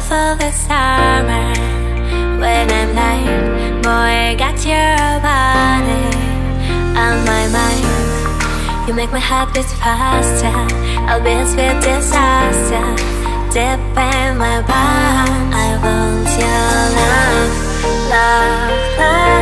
for the summer. When I'm late, boy, I got your body on my mind. You make my heart beat faster, I'll be a sweet disaster. Deep in my bones, I want your love, love, love.